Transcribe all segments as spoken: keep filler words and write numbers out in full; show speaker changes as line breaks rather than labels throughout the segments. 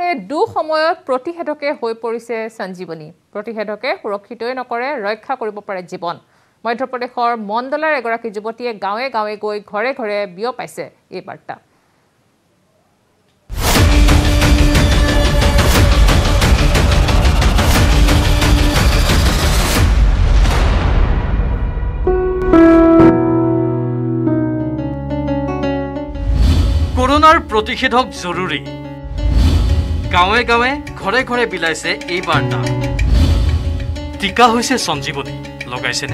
দুসময়ত প্ৰতিষেধকে হৈ পৰিছে সঞ্জীৱনী প্ৰতিষেধকে সুৰক্ষিতই নকৰে ৰক্ষা কৰিব পাৰে জীৱন মধ্যপ্ৰদেশৰ মণ্ডলাৰ এগৰাকী যুৱতীয়ে গাঁৱে গাঁৱে গৈ ঘৰে ঘৰে বিয় পাইছে এই বাৰ্তা
কৰোনাৰ প্ৰতিষেধক জৰুৰী গাঁৱে গাঁৱে ঘৰে ঘৰে বিলাইছে এই বাৰ্তা টিকা হৈছে সঞ্জীৱনী লগাইছেনে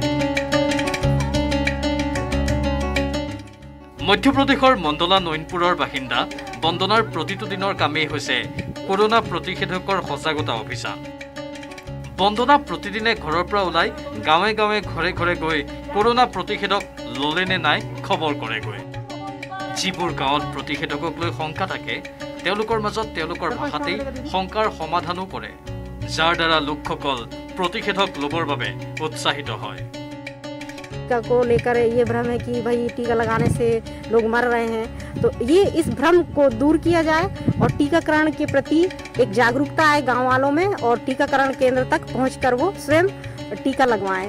মধ্যপ্ৰদেশৰ মণ্ডলা নয়নপুৰৰ বাসিন্দা বন্দনাৰ প্ৰতিটো দিনৰ কামেই হৈছে কৰোনা প্ৰতিষেধকৰ সজাগতা অভিযান বন্দনা প্ৰতিদিনে ঘৰৰ পৰা ওলাই গাঁৱে গাঁৱে ঘৰে ঘৰে গৈ কৰোনা প্ৰতিষেধক ললেনে নাই খবৰ কৰে গৈ যিবোৰ গাঁৱত প্ৰতিষেধকক লৈ শংকা থাকে তেওঁলোকৰ মাজত তেওঁলোকৰ ভাষাতেই শংকাৰ সমাধানো কৰে যাৰ দ্বাৰা লোকসকল प्रतिषेधक लोबर বাবে उत्साहित হয়
टीका को लेकर ये भ्रम है कि भाई टीका लगाने से लोग मर रहे हैं तो ये इस भ्रम को दूर किया जाए और टीकाकरण के प्रति एक जागरूकता आए गांव वालों में और टीकाकरण केंद्र तक पहुंचकर वो स्वयं टीका लगवाएं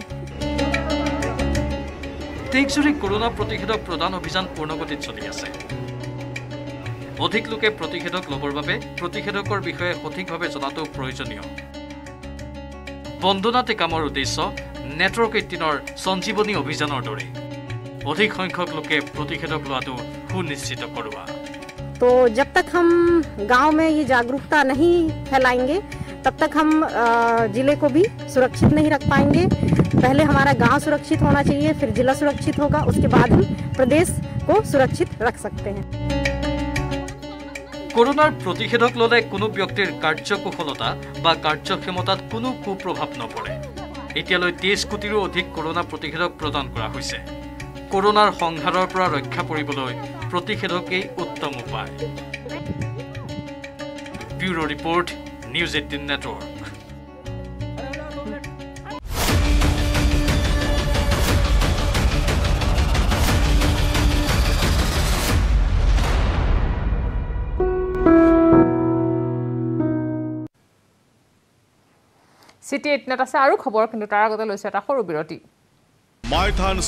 देशजুৰি कोरोना प्रतिषेधक प्रदान अभियान पूर्णगतित चलि আছে অধিক লোকে প্ৰতিষেধক লবৰ বাবে প্ৰতিষেধকৰ বিষয়ে সঠিকভাৱে জনাটো প্ৰয়োজনীয় বন্দনা টিকামৰ উদ্দেশ্য নেটৱৰ্ক এইটিনৰ সঞ্জীৱনী অভিযানৰ দৰে অধিক সংখ্যক লোকে প্ৰতিষেধক লোৱাটো সুনিশ্চিত কৰোৱা
तो जब तक हम गांव में ये जागरूकता नहीं फैलाएंगे तब तक हम जिले को भी सुरक्षित नहीं रख पाएंगे पहले हमारा गांव सुरक्षित होना चाहिए फिर जिला सुरक्षित होगा उसके बाद हम प्रदेश को सुरक्षित रख सकते हैं
कोरोनार प्रतिषेधक लले कोनो व्यक्तिर कार्यकुशलता बा कार्यक्षमतात कोनो कुप्रभाव नपरे एतियाলৈ তেইছ কোটিৰো অধিক कोरोना प्रतिषेधक प्रदान কৰা হৈছে कोरोनार সংহাৰৰ পৰা ৰক্ষা কৰিবলৈ প্ৰতিষেধকেই উত্তম উপায় bureau report news eighteen network
city এইটিনত আছে আৰু খবৰ কিন্তু তাৰ আগতে লৈছে এটা সৰু বিৰতি
মাইথান